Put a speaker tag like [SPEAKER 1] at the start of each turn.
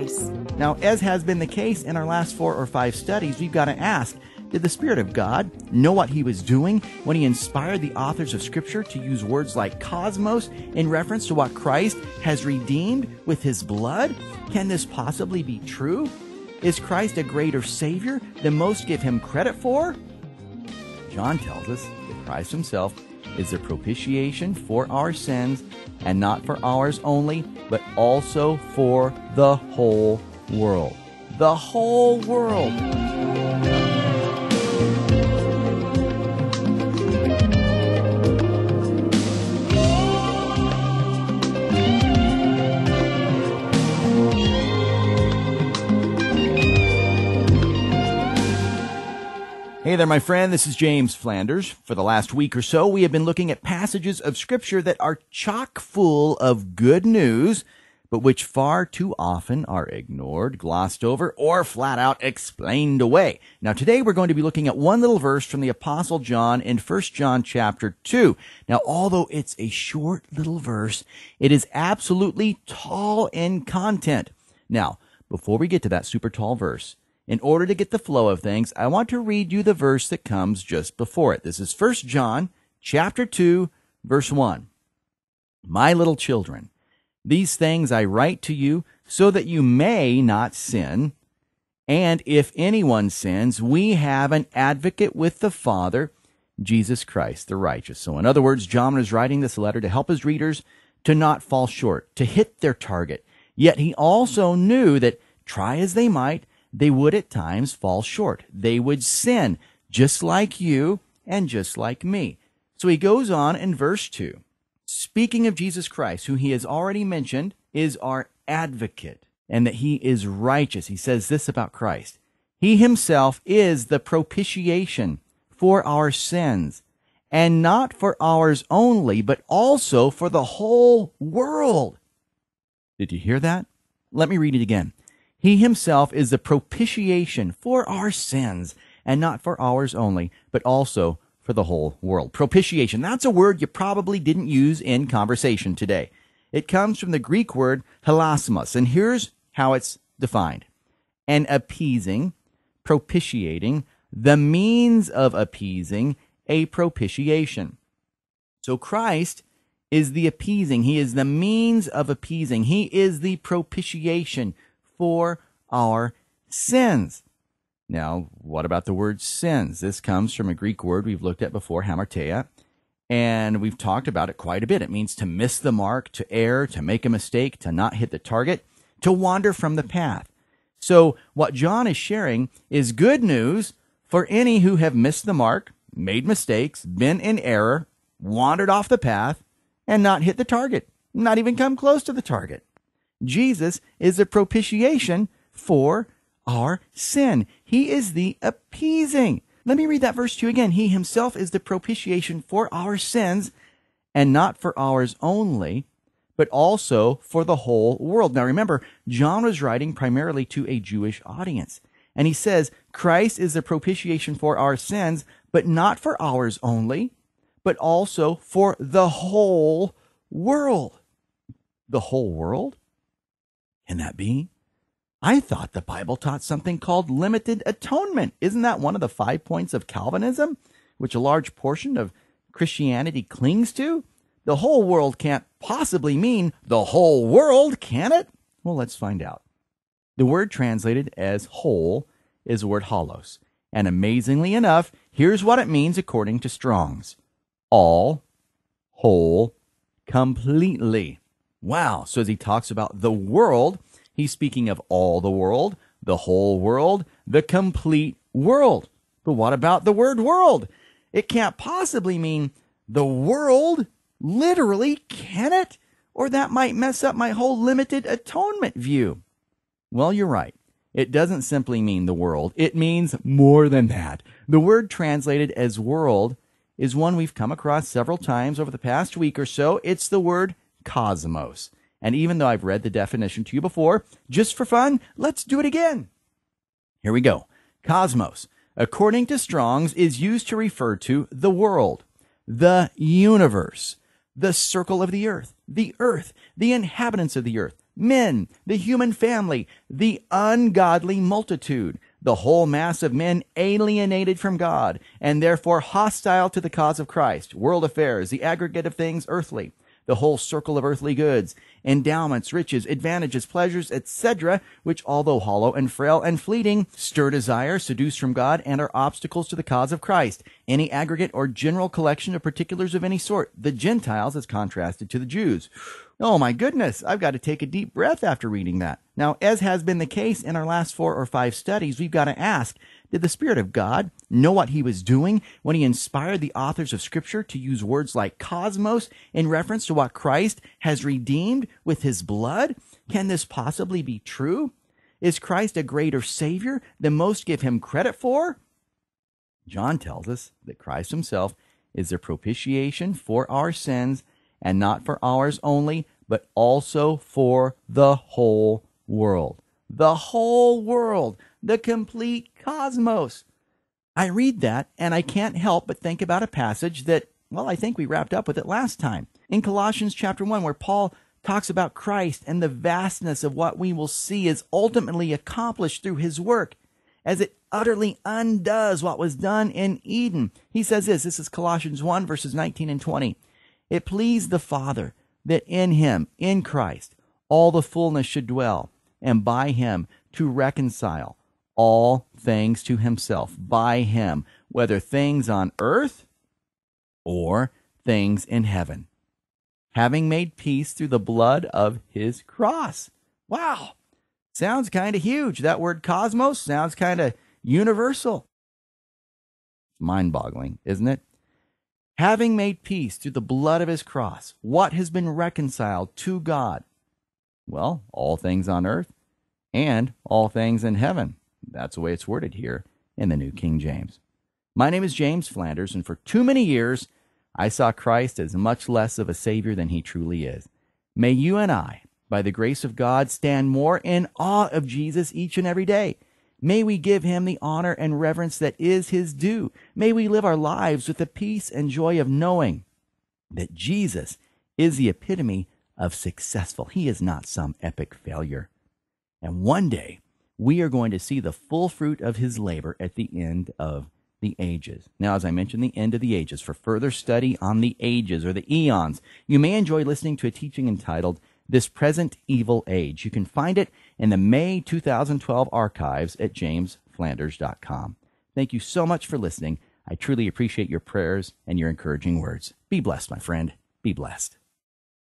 [SPEAKER 1] grace.
[SPEAKER 2] Now, as has been the case in our last 4 or 5 studies, we've got to ask, did the Spirit of God know what he was doing when he inspired the authors of Scripture to use words like cosmos in reference to what Christ has redeemed with his blood? Can this possibly be true? Is Christ a greater Savior than most give him credit for? John tells us that Christ himself is the propitiation for our sins, and not for ours only, but also for the whole world. The whole world. Hey there, my friend. This is James Flanders. For the last week or so, we have been looking at passages of Scripture that are chock full of good news, but which far too often are ignored, glossed over, or flat out explained away. Now, today we're going to be looking at one little verse from the Apostle John in 1 John chapter 2. Now, although it's a short little verse, it is absolutely tall in content. Now, before we get to that super tall verse, in order to get the flow of things, I want to read you the verse that comes just before it. This is 1 John chapter 2, verse 1. My little children, these things I write to you so that you may not sin. And if anyone sins, we have an advocate with the Father, Jesus Christ, the righteous. So in other words, John is writing this letter to help his readers to not fall short, to hit their target. Yet he also knew that, try as they might, they would at times fall short. They would sin, just like you and just like me. So he goes on in verse 2, speaking of Jesus Christ, who he has already mentioned is our advocate, and that he is righteous. He says this about Christ. He himself is the propitiation for our sins, and not for ours only, but also for the whole world. Did you hear that? Let me read it again. He himself is the propitiation for our sins, and not for ours only, but also for the whole world. Propitiation, that's a word you probably didn't use in conversation today. It comes from the Greek word hilasmos, and here's how it's defined. An appeasing, propitiating, the means of appeasing, a propitiation. So Christ is the appeasing. He is the means of appeasing. He is the propitiation for our sins. Now, what about the word sins? This comes from a Greek word we've looked at before, hamartia, and we've talked about it quite a bit. It means to miss the mark, to err, to make a mistake, to not hit the target, to wander from the path. So what John is sharing is good news for any who have missed the mark, made mistakes, been in error, wandered off the path, and not hit the target, not even come close to the target. Jesus is the propitiation for our sin. He is the appeasing. Let me read that verse to you again. He himself is the propitiation for our sins, and not for ours only, but also for the whole world. Now remember, John was writing primarily to a Jewish audience. And he says, Christ is the propitiation for our sins, but not for ours only, but also for the whole world. The whole world? Can that be? I thought the Bible taught something called limited atonement. Isn't that one of the 5 points of Calvinism, which a large portion of Christianity clings to? The whole world can't possibly mean the whole world, can it? Well, let's find out. The word translated as whole is the word holos. And amazingly enough, here's what it means according to Strong's. All, whole, completely. Wow. So as he talks about the world, he's speaking of all the world, the whole world, the complete world. But what about the word world? It can't possibly mean the world, literally, can it? Or that might mess up my whole limited atonement view. Well, you're right. It doesn't simply mean the world. It means more than that. The word translated as world is one we've come across several times over the past week or so. It's the word cosmos. And even though I've read the definition to you before, just for fun, let's do it again. Here we go. Cosmos, according to Strong's, is used to refer to the world, the universe, the circle of the earth, the inhabitants of the earth, men, the human family, the ungodly multitude, the whole mass of men alienated from God, and therefore hostile to the cause of Christ, world affairs, the aggregate of things earthly, the whole circle of earthly goods, endowments, riches, advantages, pleasures, etc., which, although hollow and frail and fleeting, stir desire, seduce from God, and are obstacles to the cause of Christ. Any aggregate or general collection of particulars of any sort. The Gentiles as contrasted to the Jews. Oh my goodness, I've got to take a deep breath after reading that. Now, as has been the case in our last 4 or 5 studies, we've got to ask, did the Spirit of God know what he was doing when he inspired the authors of Scripture to use words like cosmos in reference to what Christ has redeemed with his blood? Can this possibly be true? Is Christ a greater Savior than most give him credit for? John tells us that Christ himself is the propitiation for our sins, and not for ours only, but also for the whole world. The whole world, the complete cosmos. I read that, and I can't help but think about a passage that, well, I think we wrapped up with it last time. In Colossians chapter 1, where Paul talks about Christ and the vastness of what we will see is ultimately accomplished through his work, as it utterly undoes what was done in Eden. He says this is Colossians 1, verses 19 and 20. It pleased the Father that in him, in Christ, all the fullness should dwell, and by him to reconcile all things to himself, by him, whether things on earth or things in heaven, having made peace through the blood of his cross. Wow! Sounds kind of huge. That word cosmos sounds kind of universal. Mind-boggling, isn't it? Having made peace through the blood of his cross, what has been reconciled to God? Well, all things on earth and all things in heaven. That's the way it's worded here in the New King James. My name is James Flanders, and for too many years, I saw Christ as much less of a Savior than he truly is. May you and I, by the grace of God, stand more in awe of Jesus each and every day. May we give him the honor and reverence that is his due. May we live our lives with the peace and joy of knowing that Jesus is the epitome of successful. He is not some epic failure. And one day, we are going to see the full fruit of his labor at the end of the ages. Now, as I mentioned, the end of the ages. For further study on the ages or the eons, you may enjoy listening to a teaching entitled This Present Evil Age. You can find it in the May 2012 archives at jamesflanders.com. Thank you so much for listening. I truly appreciate your prayers and your encouraging words. Be blessed, my friend. Be blessed.